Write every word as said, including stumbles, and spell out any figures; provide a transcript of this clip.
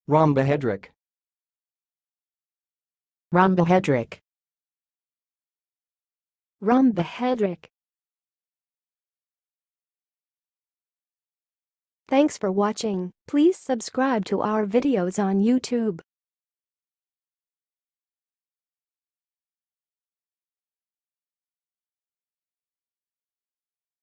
Rhombohedric. Rhombohedric. Rhombohedric. Thanks for watching. Please subscribe to our videos on YouTube.